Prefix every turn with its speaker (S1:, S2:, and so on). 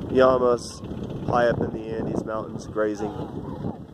S1: llamas high up in the Andes mountains grazing.